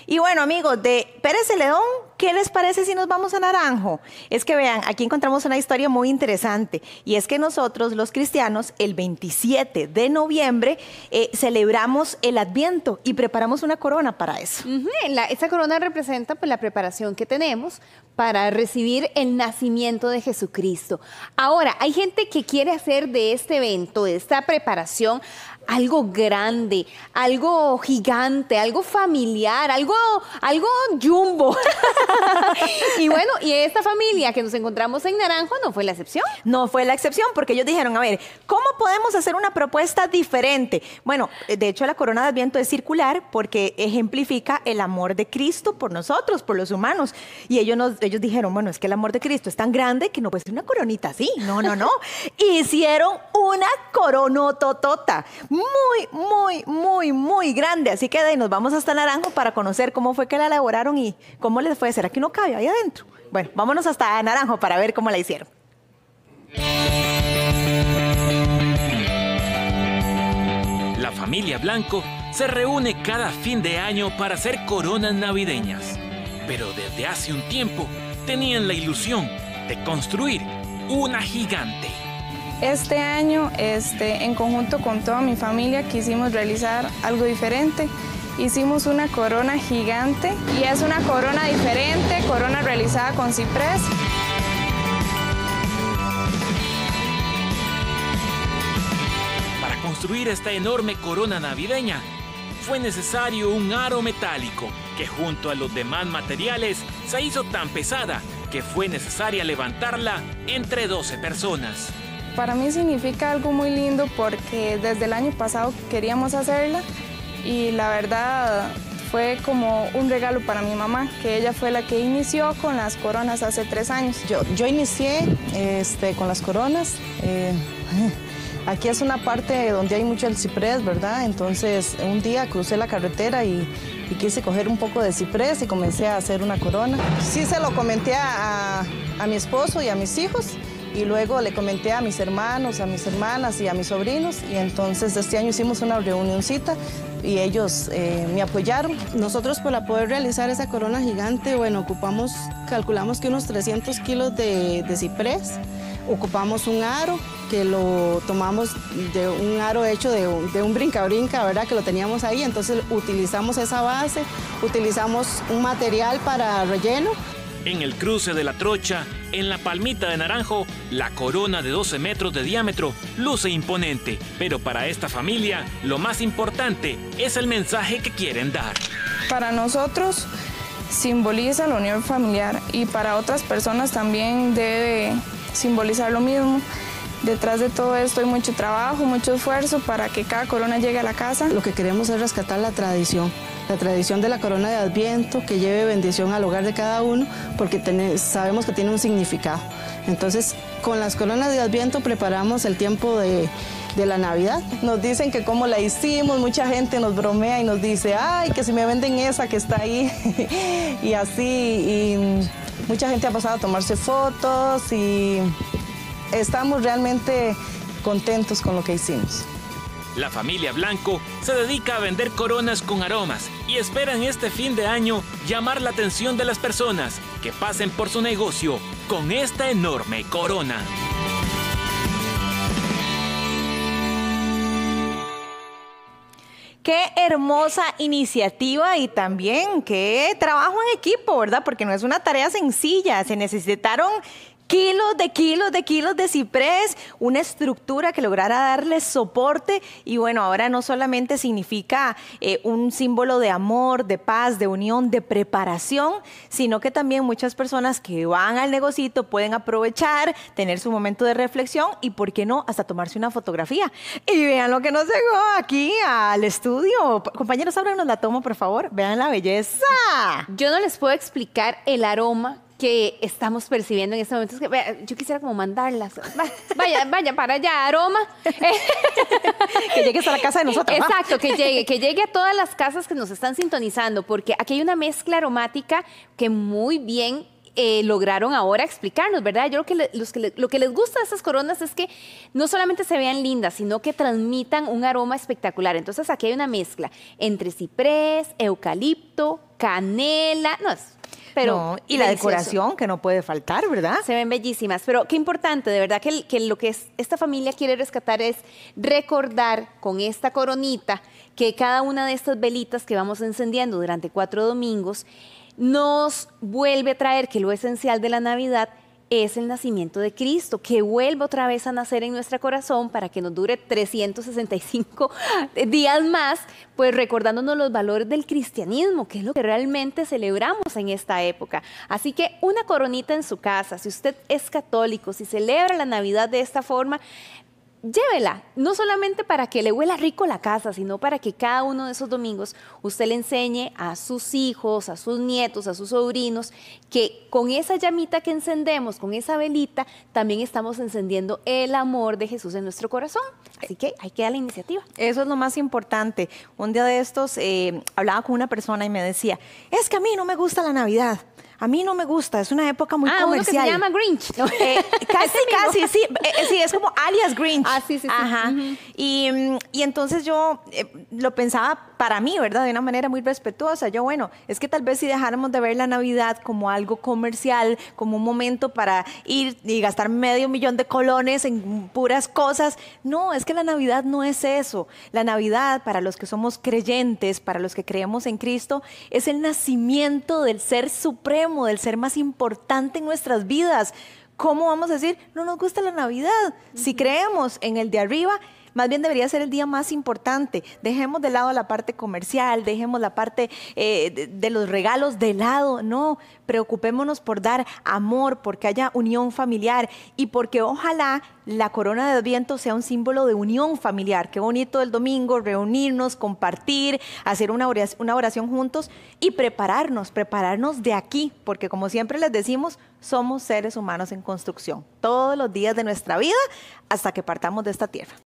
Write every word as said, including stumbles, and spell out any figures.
Y bueno, amigos, de Pérez Celedón, ¿qué les parece si nos vamos a Naranjo? Es que vean, aquí encontramos una historia muy interesante, y es que nosotros, los cristianos, el veintisiete de noviembre, eh, celebramos el Adviento y preparamos una corona para eso. Uh-huh. la, esta corona representa pues, la preparación que tenemos para recibir el nacimiento de Jesucristo. Ahora, hay gente que quiere hacer de este evento, de esta preparación, algo grande, algo gigante, algo familiar, algo, algo jumbo. Y bueno, y esta familia que nos encontramos en Naranjo no fue la excepción. No fue la excepción, porque ellos dijeron, a ver, ¿cómo podemos hacer una propuesta diferente? Bueno, de hecho la corona de Adviento es circular porque ejemplifica el amor de Cristo por nosotros, por los humanos. Y ellos, nos, ellos dijeron, bueno, es que el amor de Cristo es tan grande que no puede ser una coronita así. No, no, no. Hicieron una coronototota. Muy, muy, muy, muy grande. Así que de ahí nos vamos hasta Naranjo para conocer cómo fue que la elaboraron y cómo les fue. ¿Será que no cabe ahí adentro? Bueno, vámonos hasta Naranjo para ver cómo la hicieron. La familia Blanco se reúne cada fin de año para hacer coronas navideñas. Pero desde hace un tiempo tenían la ilusión de construir una gigante. Este año, este, en conjunto con toda mi familia, quisimos realizar algo diferente. Hicimos una corona gigante y es una corona diferente, corona realizada con ciprés. Para construir esta enorme corona navideña, fue necesario un aro metálico que junto a los demás materiales se hizo tan pesada que fue necesaria levantarla entre doce personas. Para mí significa algo muy lindo porque desde el año pasado queríamos hacerla y la verdad fue como un regalo para mi mamá, que ella fue la que inició con las coronas hace tres años. Yo, yo inicié este, con las coronas. Eh, aquí es una parte donde hay mucho el ciprés, ¿verdad? Entonces un día crucé la carretera y, y quise coger un poco de ciprés y comencé a hacer una corona. Sí se lo comenté a, a, a mi esposo y a mis hijos. Y luego le comenté a mis hermanos, a mis hermanas y a mis sobrinos. Y entonces este año hicimos una reunioncita y ellos eh, me apoyaron. Nosotros para poder realizar esa corona gigante, bueno, ocupamos, calculamos que unos trescientos kilos de, de ciprés. Ocupamos un aro que lo tomamos de un aro hecho de un, de un brinca-brinca, ¿verdad? Que lo teníamos ahí. Entonces utilizamos esa base, utilizamos un material para relleno. En el cruce de la trocha, en la palmita de Naranjo, la corona de doce metros de diámetro luce imponente, pero para esta familia lo más importante es el mensaje que quieren dar. Para nosotros simboliza la unión familiar y para otras personas también debe simbolizar lo mismo. Detrás de todo esto hay mucho trabajo, mucho esfuerzo para que cada corona llegue a la casa. Lo que queremos es rescatar la tradición. La tradición de la corona de Adviento, que lleve bendición al hogar de cada uno, porque ten, sabemos que tiene un significado. Entonces, con las coronas de Adviento preparamos el tiempo de, de la Navidad. Nos dicen que cómo la hicimos, mucha gente nos bromea y nos dice, ay, que si me venden esa que está ahí, y así, y mucha gente ha pasado a tomarse fotos y estamos realmente contentos con lo que hicimos. La familia Blanco se dedica a vender coronas con aromas y esperan este fin de año llamar la atención de las personas que pasen por su negocio con esta enorme corona. Qué hermosa iniciativa y también qué trabajo en equipo, ¿verdad? Porque no es una tarea sencilla, se necesitaron kilos de kilos de kilos de ciprés, una estructura que lograra darle soporte y bueno, ahora no solamente significa eh, un símbolo de amor, de paz, de unión, de preparación, sino que también muchas personas que van al negocito pueden aprovechar, tener su momento de reflexión y, ¿por qué no?, hasta tomarse una fotografía. Y vean lo que nos llegó aquí al estudio. Compañeros, ábrenos la toma, por favor. Vean la belleza. Yo no les puedo explicar el aroma que estamos percibiendo en este momento. Es que, vea, yo quisiera como mandarlas. Vaya, vaya para allá, aroma. Que llegue a la casa de nosotros. Exacto, ¿no? que llegue, que llegue a todas las casas que nos están sintonizando, porque aquí hay una mezcla aromática que muy bien eh, lograron ahora explicarnos, ¿verdad? Yo creo que, le, los que le, lo que les gusta de estas coronas es que no solamente se vean lindas, sino que transmitan un aroma espectacular. Entonces aquí hay una mezcla entre ciprés, eucalipto, canela, no es... Pero no, y la decoración que no puede faltar, ¿verdad? Se ven bellísimas, pero qué importante, de verdad que, que lo que es, esta familia quiere rescatar es recordar con esta coronita que cada una de estas velitas que vamos encendiendo durante cuatro domingos nos vuelve a traer que lo esencial de la Navidad es el nacimiento de Cristo, que vuelve otra vez a nacer en nuestro corazón para que nos dure trescientos sesenta y cinco días más, pues recordándonos los valores del cristianismo, que es lo que realmente celebramos en esta época. Así que una coronita en su casa, si usted es católico, si celebra la Navidad de esta forma, llévela, no solamente para que le huela rico la casa, sino para que cada uno de esos domingos usted le enseñe a sus hijos, a sus nietos, a sus sobrinos, que con esa llamita que encendemos, con esa velita, también estamos encendiendo el amor de Jesús en nuestro corazón. Así que hay que dar la iniciativa. Eso es lo más importante. Un día de estos eh, hablaba con una persona y me decía, es que a mí no me gusta la Navidad. A mí no me gusta, es una época muy ah, comercial. Uno que se llama Grinch. Eh, casi, casi, sí, eh, sí, es como alias Grinch. Ah, sí, sí, sí. Ajá. Uh-huh. y, y entonces yo eh, lo pensaba para mí, ¿verdad? De una manera muy respetuosa. Yo, bueno, es que tal vez si dejáramos de ver la Navidad como algo comercial, como un momento para ir y gastar medio millón de colones en puras cosas. No, es que la Navidad no es eso. La Navidad, para los que somos creyentes, para los que creemos en Cristo, es el nacimiento del Ser Supremo, del ser más importante en nuestras vidas. ¿Cómo vamos a decir, no nos gusta la Navidad? Uh-huh. Si creemos en el de arriba, más bien debería ser el día más importante. Dejemos de lado la parte comercial, dejemos la parte eh, de, de los regalos de lado. No, preocupémonos por dar amor, porque haya unión familiar y porque ojalá la corona de Adviento sea un símbolo de unión familiar. Qué bonito el domingo, reunirnos, compartir, hacer una oración, una oración juntos y prepararnos, prepararnos de aquí, porque como siempre les decimos, somos seres humanos en construcción, todos los días de nuestra vida hasta que partamos de esta tierra.